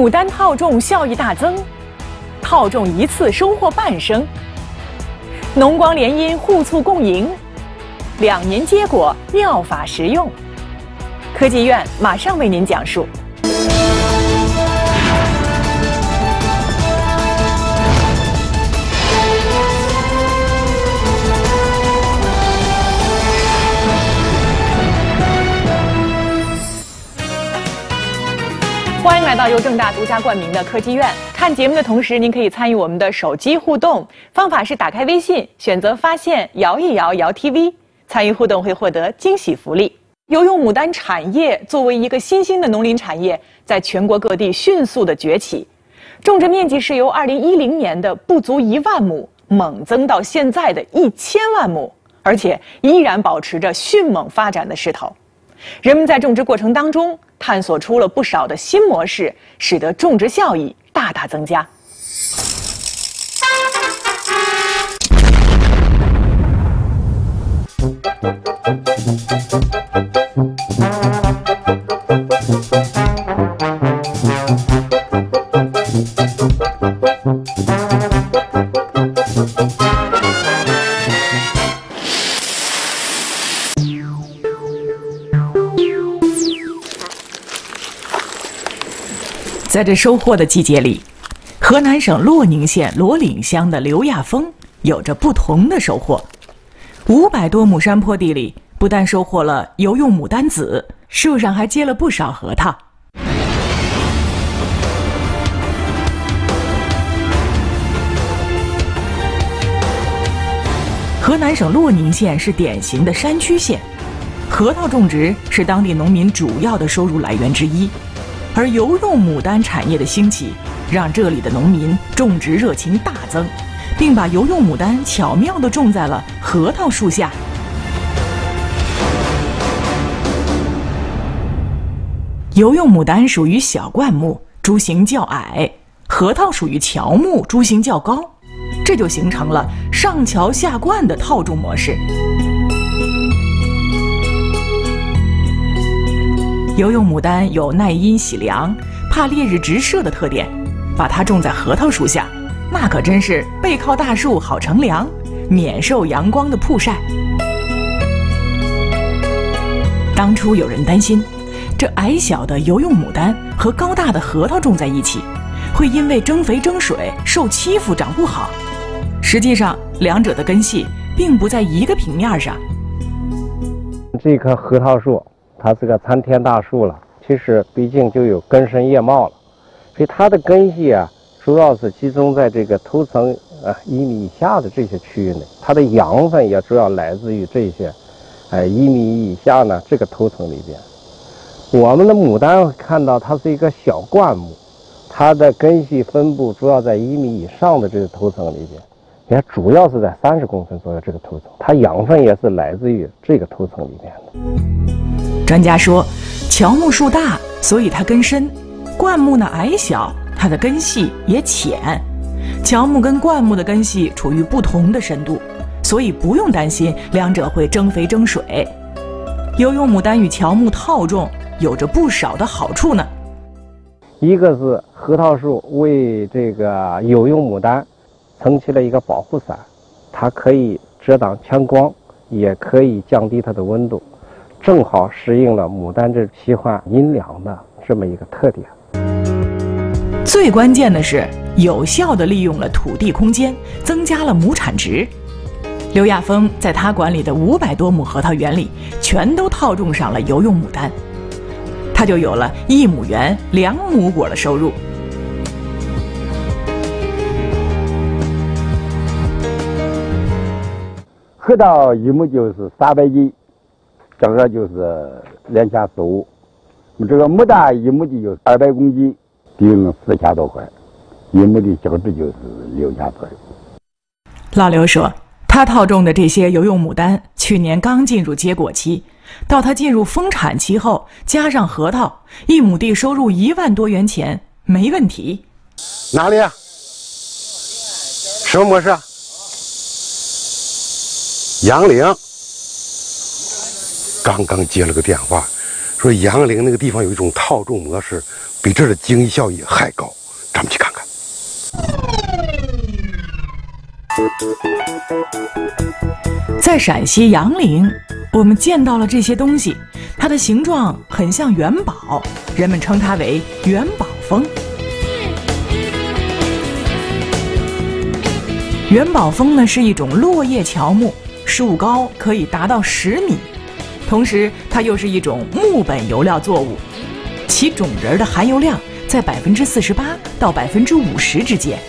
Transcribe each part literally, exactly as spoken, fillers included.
牡丹套种效益大增，套种一次收获半升，农光联姻互促共赢，两年结果妙法实用。科技院马上为您讲述。欢迎来到由正大独家冠名的科技院。看节目的同时，您可以参与我们的手机互动，方法是打开微信，选择发现摇一摇摇 T V， 参与互动会获得惊喜福利。游泳牡丹产业作为一个新兴的农林产业，在全国各地迅速的崛起，种植面积是由二零一零年的不足一万亩猛增到现在的一千万亩，而且依然保持着迅猛发展的势头。人们在种植过程当中探索出了不少的新模式，使得种植效益大大增加。在这收获的季节里，河南省洛宁县罗岭乡的刘亚峰有着不同的收获。五百多亩山坡地里，不但收获了游泳牡丹籽，树上还结了不少核桃。河南省洛宁县是典型的山区县，核桃种植是当地农民主要的收入来源之一。而游泳牡丹产业的兴起，让这里的农民种植热情大增，并把游泳牡丹巧妙地种在了核桃树下。游泳牡丹属于小灌木，株形较矮；核桃属于乔木，株形较高，这就形成了上乔下灌的套种模式。游泳牡丹有耐阴喜凉、怕烈日直射的特点，把它种在核桃树下，那可真是背靠大树好乘凉，免受阳光的曝晒。当初有人担心，这矮小的游泳牡丹和高大的核桃种在一起，会因为争肥争水受欺负长不好。实际上，两者的根系并不在一个平面上。 这棵核桃树它是个参天大树了，其实毕竟就有根深叶茂了，所以它的根系啊，主要是集中在这个头层啊一米以下的这些区域内，它的养分也主要来自于这些，哎一米以下呢这个头层里边。我们的牡丹看到它是一个小灌木，它的根系分布主要在一米以上的这个头层里边，也主要是在三十公分左右这个头层，它养分也是来自于这个头层里边的。 专家说，乔木树大，所以它根深；灌木呢矮小，它的根系也浅。乔木跟灌木的根系处于不同的深度，所以不用担心两者会争肥争水。游泳牡丹与乔木套种有着不少的好处呢。 一个是核桃树为这个游泳牡丹撑起了一个保护伞，它可以遮挡强光，也可以降低它的温度，正好适应了牡丹这喜欢阴凉的这么一个特点。 最关键的是，有效地利用了土地空间，增加了亩产值。刘亚峰在他管理的五百多亩核桃园里，全都套种上了游泳牡丹，他就有了一亩园两亩果的收入。 核桃一亩就是三百斤，正好就是两千四五。我们这个牡丹一亩地就是二百公斤，顶四千多块，一亩的销值就是六千左右。 老刘说，他套种的这些游泳牡丹，去年刚进入结果期，到他进入丰产期后，加上核桃，一亩地收入一万多元钱，没问题。 哪里啊？什么模式啊？杨凌刚刚接了个电话，说杨凌那个地方有一种套种模式， 比这儿的经济效益还高。咱们去看看。 在陕西杨凌，我们见到了这些东西，它的形状很像元宝，人们称它为元宝枫。元宝枫呢是一种落叶乔木，树高可以达到十米，同时它又是一种木本油料作物，其种仁的含油量在百分之四十八到百分之五十之间。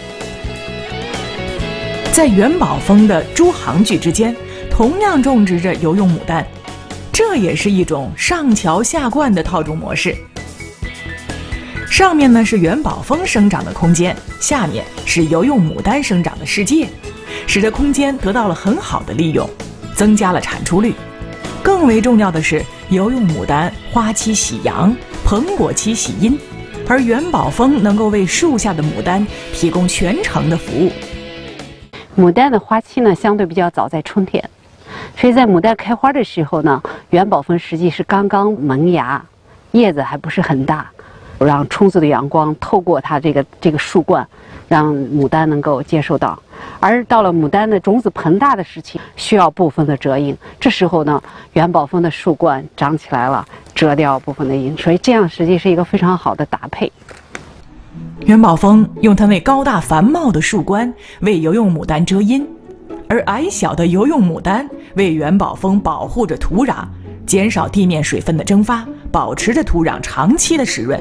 在元宝枫的诸行距之间，同样种植着油用牡丹，这也是一种上桥下灌的套种模式。上面呢是元宝枫生长的空间，下面是油用牡丹生长的世界，使得空间得到了很好的利用，增加了产出率。更为重要的是，油用牡丹花期喜阳，蓬果期喜阴，而元宝枫能够为树下的牡丹提供全程的服务。 牡丹的花期呢相对比较早，在春天，所以在牡丹开花的时候呢，元宝枫实际是刚刚萌芽，叶子还不是很大，让充足的阳光透过它这个这个树冠，让牡丹能够接受到。而到了牡丹的种子膨大的时期，需要部分的遮阴，这时候呢，元宝枫的树冠长起来了，遮掉部分的阴，所以这样实际是一个非常好的搭配。 元宝枫用它那高大繁茂的树冠为油用牡丹遮阴，而矮小的油用牡丹为元宝枫保护着土壤，减少地面水分的蒸发，保持着土壤长期的湿润。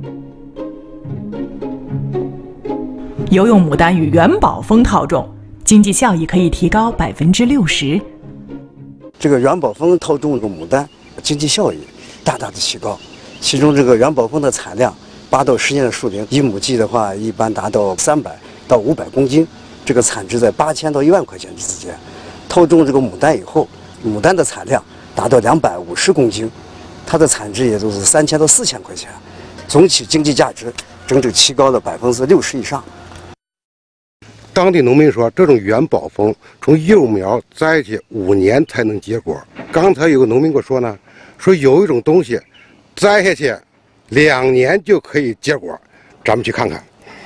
油用牡丹与元宝枫套种，经济效益可以提高百分之六十。 这个元宝枫套种这个牡丹，经济效益大大的提高。其中这个元宝枫的产量，八到十年的树龄，一亩地的话，一般达到三百到五百公斤，这个产值在八千到一万块钱之间。套种这个牡丹以后，牡丹的产量达到两百五十公斤，它的产值也就是三千到四千块钱，总体经济价值整整提高了百分之六十以上。 当地农民说，这种元宝枫从幼苗栽下去五年才能结果。刚才有个农民给我说呢，说有一种东西栽下去两年就可以结果，咱们去看看。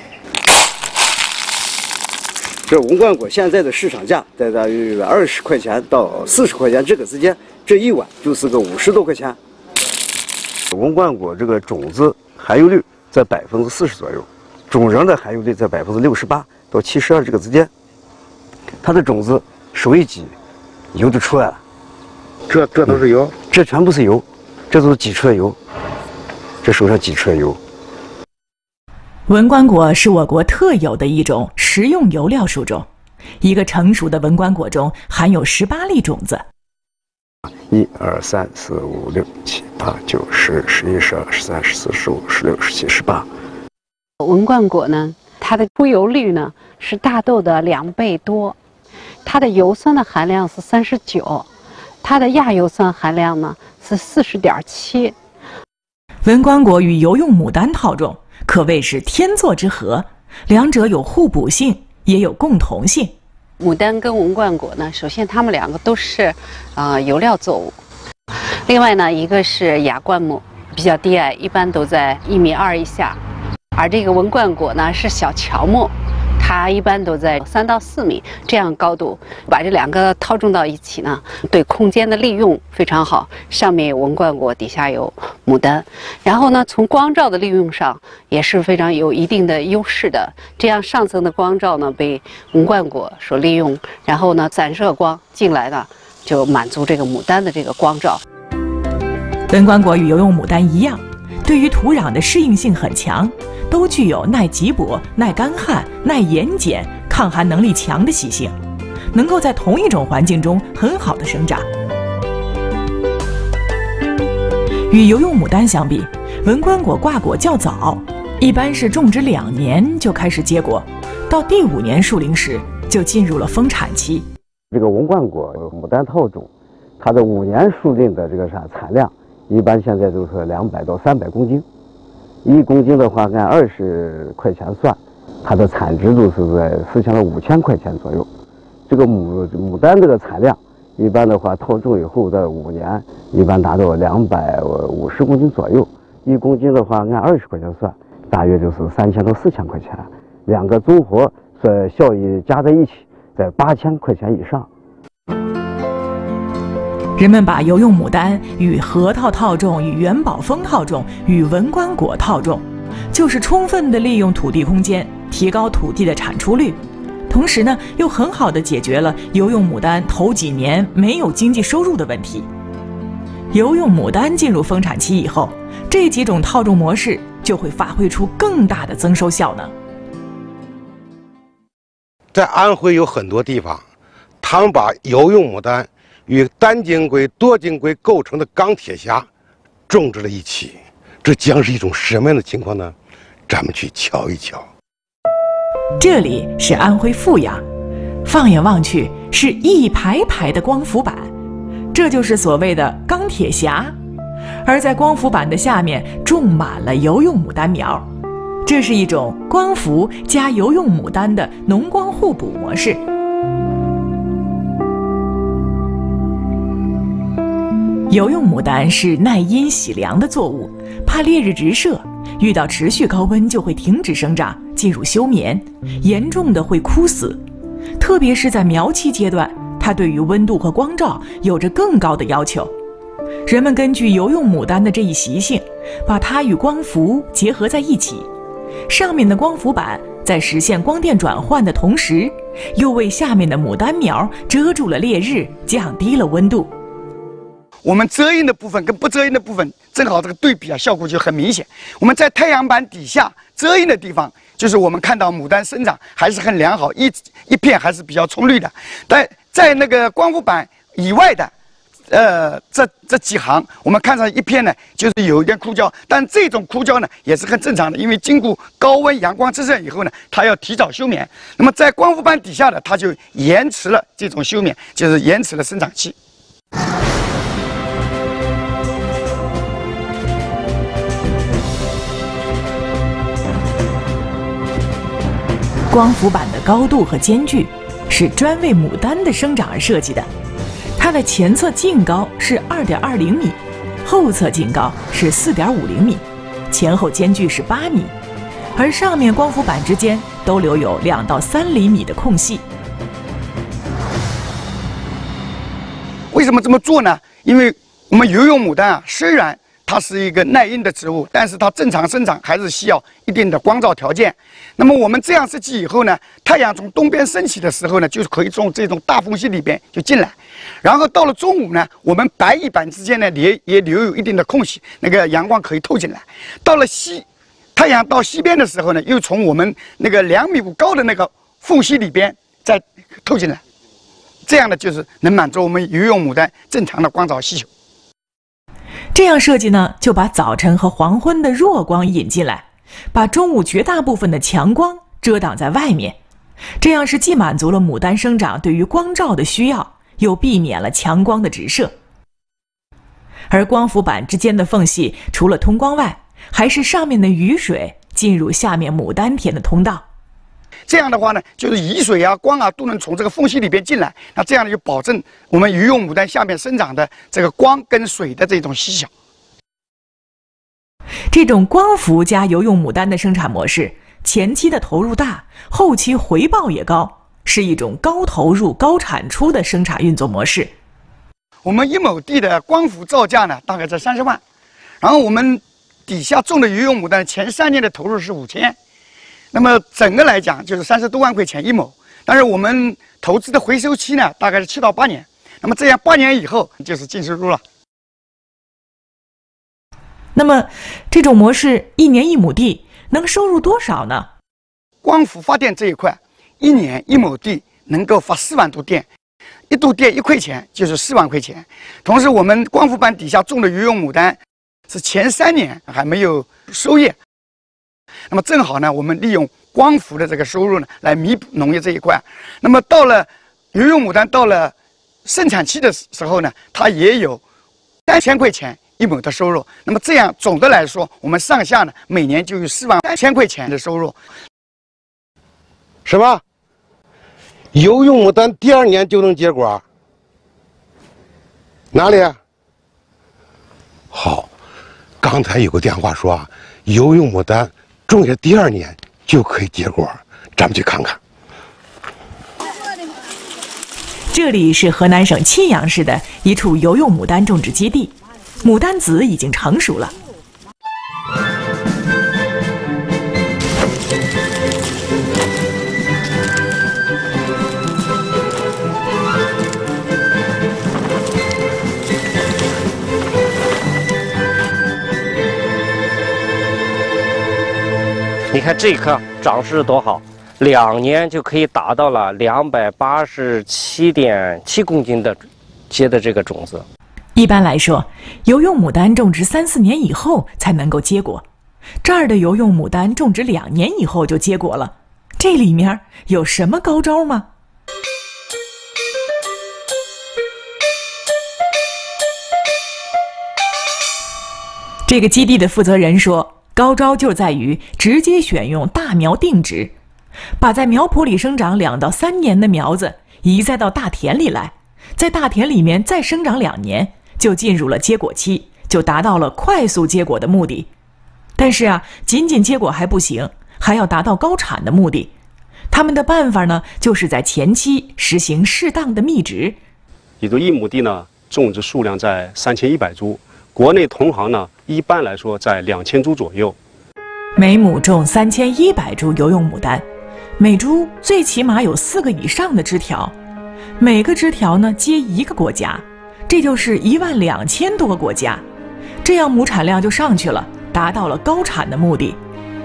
这文冠果现在的市场价在大约二十块钱到四十块钱这个之间，这一碗就是个五十多块钱。文冠果这个种子含油率在百分之四十左右，种仁的含油率在百分之六十八到七十二这个之间。它的种子手一挤，油就出来了。 这这都是油， 这全部是油，这都是挤出来油，这手上挤出来油。 文冠果是我国特有的一种食用油料树种，一个成熟的文冠果中含有十八粒种子。 一二三四五六七八九十十一十二十三十四十五十六十七十八。 文冠果呢，它的出油率呢是大豆的两倍多，它的油酸的含量是三十九，它的亚油酸含量呢是四十点七。 文冠果与油用牡丹套种可谓是天作之合，两者有互补性，也有共同性。 牡丹跟文冠果呢，首先它们两个都是啊、呃、油料作物，另外呢，一个是亚灌木，比较低矮，一般都在一米二以下，而这个文冠果呢是小乔木，它一般都在三到四米这样高度。把这两个套种到一起呢，对空间的利用非常好。上面有文冠果，底下有牡丹，然后呢，从光照的利用上也是非常有一定的优势的。这样上层的光照呢被文冠果所利用，然后呢散射光进来呢，就满足这个牡丹的这个光照。 文冠果与油用牡丹一样，对于土壤的适应性很强，都具有耐瘠薄、耐干旱、耐盐碱、抗寒能力强的习性，能够在同一种环境中很好的生长。与油用牡丹相比，文冠果挂果较早，一般是种植两年就开始结果，到第五年树龄时就进入了丰产期。 这个文冠果牡丹套种，它的五年树龄的这个产产量，一般现在都是两百到三百公斤。一公斤的话，按二十块钱算，它的产值都是在四千到五千块钱左右。这个牡牡丹这个产量，一般的话套种以后的五年，一般达到两百五十公斤左右。 一公斤的话按二十块钱算，大约就是三千到四千块钱，两个综合说效益加在一起在八千块钱以上。 人们把油用牡丹与核桃套种、与元宝蜂套种、与文官果套种，就是充分的利用土地空间，提高土地的产出率，同时呢，又很好的解决了油用牡丹头几年没有经济收入的问题。油用牡丹进入丰产期以后，这几种套种模式就会发挥出更大的增收效能。 在安徽有很多地方，他们把油用牡丹与单晶硅、多晶硅构成的钢铁匣种植了一起，这将是一种什么样的情况呢？咱们去瞧一瞧。 这里是安徽阜阳，放眼望去是一排排的光伏板，这就是所谓的钢铁匣。而在光伏板的下面种满了油用牡丹苗，这是一种光伏加油用牡丹的农光互补模式。油用牡丹是耐阴喜凉的作物，怕烈日直射，遇到持续高温就会停止生长，进入休眠，严重的会枯死。特别是在苗期阶段，它对于温度和光照有着更高的要求。人们根据油用牡丹的这一习性，把它与光伏结合在一起。上面的光伏板在实现光电转换的同时，又为下面的牡丹苗遮住了烈日，降低了温度。 我们遮阴的部分跟不遮阴的部分，正好这个对比啊，效果就很明显。我们在太阳板底下遮阴的地方，就是我们看到牡丹生长还是很良好，一一片还是比较葱绿的。但在那个光伏板以外的，呃，这这几行，我们看上一片呢，就是有一点枯焦。但这种枯焦呢，也是很正常的，因为经过高温阳光直射以后呢，它要提早休眠。那么在光伏板底下的，它就延迟了这种休眠，就是延迟了生长期。 光伏板的高度和间距是专为牡丹的生长而设计的，它的前侧净高是 二点二零米，后侧净高是 四点五零米，前后间距是八米，而上面光伏板之间都留有两到三厘米的空隙。 为什么这么做呢？因为我们油用牡丹啊，虽然它是一个耐阴的植物，但是它正常生长还是需要一定的光照条件。那么我们这样设计以后呢，太阳从东边升起的时候呢，就是可以从这种大缝隙里边就进来，然后到了中午呢，我们白翼板之间呢也也留有一定的空隙，那个阳光可以透进来。到了西，太阳到西边的时候呢，又从我们那个两米五高的那个缝隙里边再透进来，这样呢就是能满足我们油用牡丹正常的光照需求。 这样设计呢，就把早晨和黄昏的弱光引进来，把中午绝大部分的强光遮挡在外面。这样是既满足了牡丹生长对于光照的需要，又避免了强光的直射。而光伏板之间的缝隙，除了通光外，还是上面的雨水进入下面牡丹田的通道。 这样的话呢，就是雨水啊、光啊都能从这个缝隙里边进来，那这样呢就保证我们油用牡丹下面生长的这个光跟水的这种吸小。 这种光伏加油用牡丹的生产模式，前期的投入大，后期回报也高，是一种高投入高产出的生产运作模式。 我们一亩地的光伏造价呢，大概在三十万，然后我们底下种的油用牡丹前三年的投入是五千。那么整个来讲就是三十多万块钱一亩，但是我们投资的回收期呢，大概是七到八年。那么这样八年以后就是净收入了。 那么这种模式一年一亩地能收入多少呢？ 光伏发电这一块，一年一亩地能够发四万度电，一度电一块钱就是四万块钱。同时，我们光伏板底下种的油用牡丹是前三年还没有收叶。那么正好呢，我们利用光伏的这个收入呢，来弥补农业这一块。那么到了油用牡丹到了盛产期的时候呢，它也有三千块钱一亩的收入。那么这样总的来说，我们上下呢每年就有四万三千块钱的收入。 什么？油用牡丹第二年就能结果？哪里？好。 刚才有个电话说啊，油用牡丹种下第二年就可以结果，咱们去看看。 这里是河南省沁阳市的一处油用牡丹种植基地，牡丹籽已经成熟了。 你看这棵长势多好，两年就可以达到了两百八十七点七公斤的结的这个种子。 一般来说，油用牡丹种植三四年以后才能够结果，这儿的油用牡丹种植两年以后就结果了，这里面有什么高招吗？这个基地的负责人说，高招就在于直接选用大苗定植，把在苗圃里生长两到三年的苗子移栽到大田里来，在大田里面再生长两年，就进入了结果期，就达到了快速结果的目的。但是啊，仅仅结果还不行，还要达到高产的目的。他们的办法呢，就是在前期实行适当的密植。 也就一亩地呢，种植数量在三千一百株，国内同行呢，一般来说在两千株左右。 每亩种三千一百株油用牡丹，每株最起码有四个以上的枝条，每个枝条呢接一个果荚，这就是一万两千多个果荚，这样亩产量就上去了，达到了高产的目的。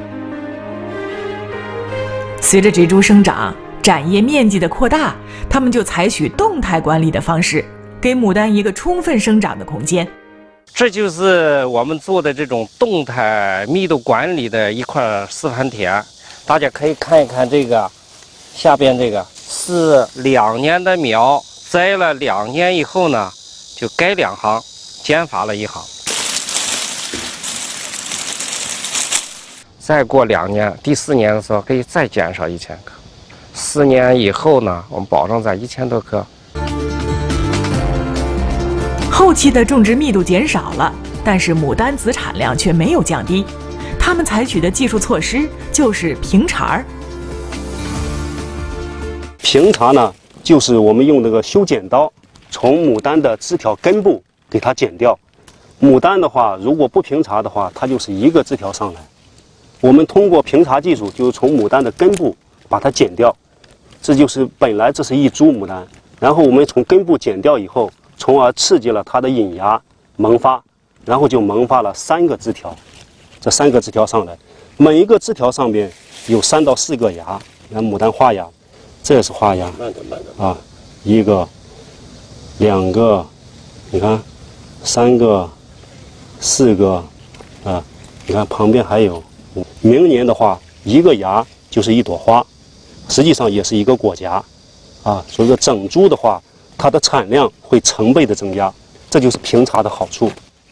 随着植株生长、展叶面积的扩大，他们就采取动态管理的方式，给牡丹一个充分生长的空间。 这就是我们做的这种动态密度管理的一块示范田，大家可以看一看这个下边这个是两年的苗，栽了两年以后呢，就改两行，减法了一行。再过两年，第四年的时候可以再减少一千棵，四年以后呢，我们保证在一千多棵。 后期的种植密度减少了，但是牡丹籽产量却没有降低。他们采取的技术措施就是平茬儿。 平茬呢，就是我们用那个修剪刀，从牡丹的枝条根部给它剪掉。牡丹的话，如果不平茬的话，它就是一个枝条上来。我们通过平茬技术，就是从牡丹的根部把它剪掉。这就是本来这是一株牡丹，然后我们从根部剪掉以后，从而刺激了它的引芽萌发，然后就萌发了三个枝条，这三个枝条上来，每一个枝条上边有三到四个芽，你看牡丹花芽，这也是花芽啊，一个、两个，你看，三个、四个，啊，你看旁边还有，明年的话，一个芽就是一朵花，实际上也是一个果荚，啊，所以说整株的话，它的产量会成倍的增加，这就是平茬的好处。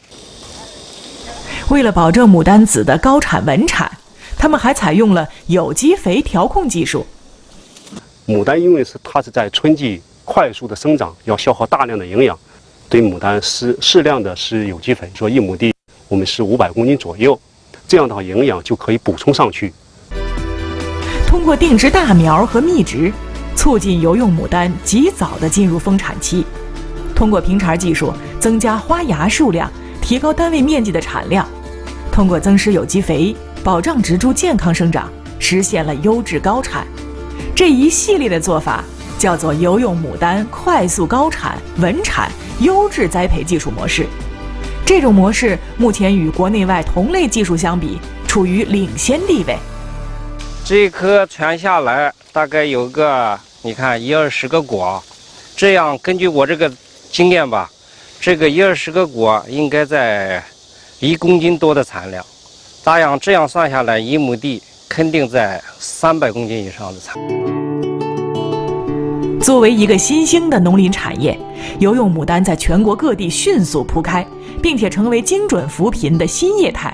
为了保证牡丹籽的高产稳产，他们还采用了有机肥调控技术。 牡丹因为是它是在春季快速的生长，要消耗大量的营养，对牡丹施适量的施有机肥，说一亩地我们施五百公斤左右，这样的话营养就可以补充上去。 通过定植大苗和密植，促进油用牡丹及早的进入丰产期。通过平茬技术，增加花芽数量，提高单位面积的产量。通过增施有机肥，保障植株健康生长，实现了优质高产。这一系列的做法叫做油用牡丹快速高产、稳产、优质栽培技术模式。这种模式目前与国内外同类技术相比，处于领先地位。 这一棵全下来大概有个，你看一二十个果，这样根据我这个经验吧，这个一二十个果应该在一公斤多的产量，大样这样算下来，一亩地肯定在三百公斤以上的产量。 作为一个新兴的农林产业，油用牡丹在全国各地迅速铺开，并且成为精准扶贫的新业态。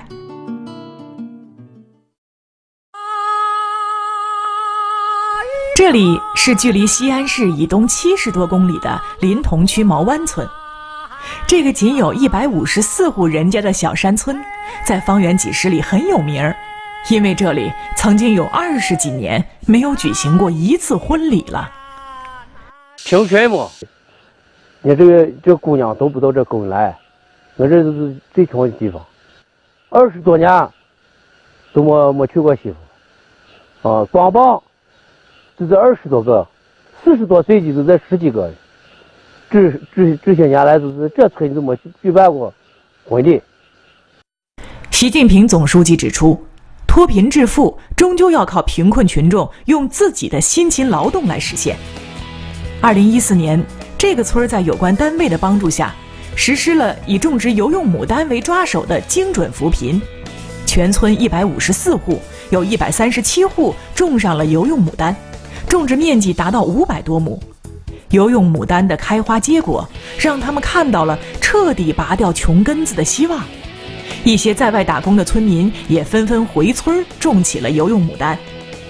这里是距离西安市以东七十多公里的临潼区毛湾村。这个仅有一百五十四户人家的小山村， 在方圆几十里很有名儿，因为这里曾经有二十几年没有举行过一次婚礼了。 平权嘛，你这个这姑娘都不到这沟来，我这是最穷的地方，二十多年都没没娶过媳妇，啊，光棒就这二十多个，四十多岁的就这十几个，这这这些年来就是这村子没举办过婚礼。 习近平总书记指出，脱贫致富终究要靠贫困群众用自己的辛勤劳动来实现。二零一四年，这个村在有关单位的帮助下，实施了以种植油用牡丹为抓手的精准扶贫。全村一百五十四户，有一百三十七户种上了油用牡丹，种植面积达到五百多亩。油用牡丹的开花结果，让他们看到了彻底拔掉穷根子的希望。一些在外打工的村民也纷纷回村种起了油用牡丹。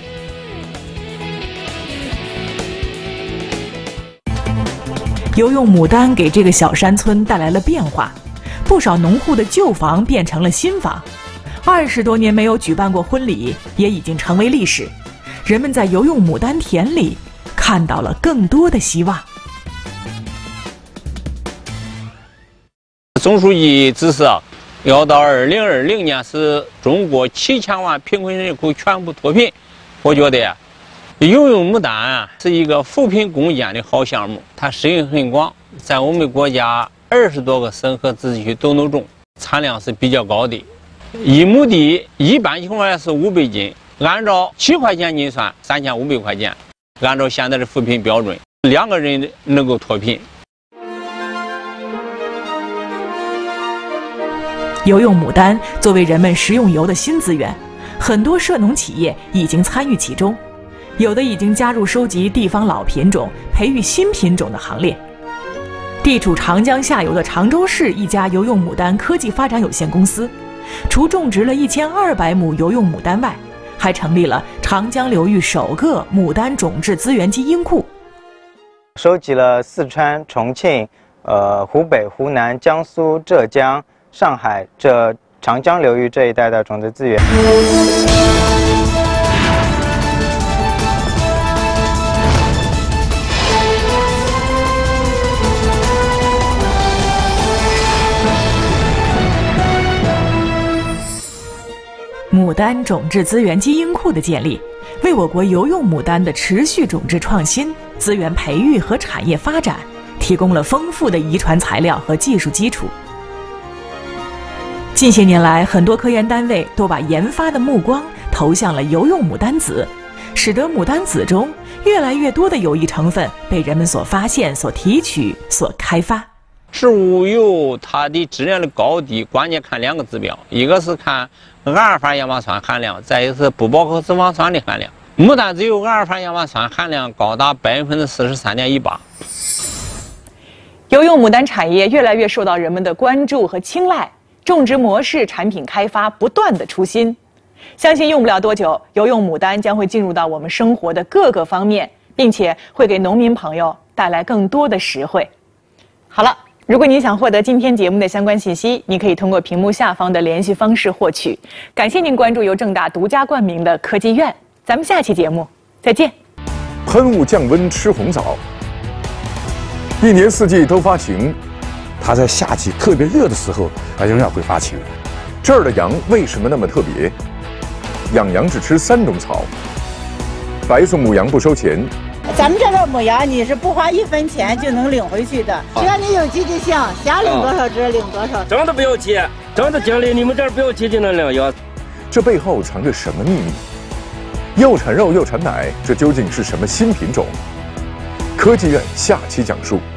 油用牡丹给这个小山村带来了变化，不少农户的旧房变成了新房，二十多年没有举办过婚礼，也已经成为历史。人们在油用牡丹田里看到了更多的希望。 总书记指示啊，要到二零二零年使中国七千万贫困人口全部脱贫。我觉得呀，油用牡丹啊是一个扶贫攻坚的好项目，它适应很广，在我们国家二十多个省和自治区都能种，产量是比较高的。一亩地一般情况下是五百斤，按照七块钱斤算，三千五百块钱。按照现在的扶贫标准，两个人能够脱贫。 油用牡丹作为人们食用油的新资源，很多涉农企业已经参与其中，有的已经加入收集地方老品种、培育新品种的行列。地处长江下游的常州市一家油用牡丹科技发展有限公司，除种植了一千二百亩油用牡丹外，还成立了长江流域首个牡丹种质资源基因库， 收集了四川、重庆、呃湖北、湖南、江苏、浙江、上海这长江流域这一带的种子资源。 牡丹种质资源基因库的建立，为我国油用牡丹的持续种质创新、资源培育和产业发展提供了丰富的遗传材料和技术基础。近些年来，很多科研单位都把研发的目光投向了油用牡丹籽，使得牡丹籽中越来越多的有益成分被人们所发现、所提取、所开发。 植物油它的质量的高低，关键看两个指标，一个是看阿尔法亚麻酸含量，再一个是不饱和脂肪酸的含量。牡丹籽油阿尔法亚麻酸含量高达百分之四十三点一八。 油用牡丹产业越来越受到人们的关注和青睐，种植模式、产品开发不断的出新。相信用不了多久，油用牡丹将会进入到我们生活的各个方面，并且会给农民朋友带来更多的实惠。好了。如果您想获得今天节目的相关信息，你可以通过屏幕下方的联系方式获取。感谢您关注由正大独家冠名的科技院，咱们下期节目再见。 喷雾降温吃红枣，一年四季都发情，它在夏季特别热的时候，它仍然会发情。这儿的羊为什么那么特别？养羊只吃三种草，白送母羊不收钱。 咱们这边母羊你是不花一分钱就能领回去的，只要你有积极性，想领多少只领多少。 挣的不要钱，挣的奖励你们这儿不要钱就能领羊。 这背后藏着什么秘密？又产肉又产奶，这究竟是什么新品种？科技院下期讲述。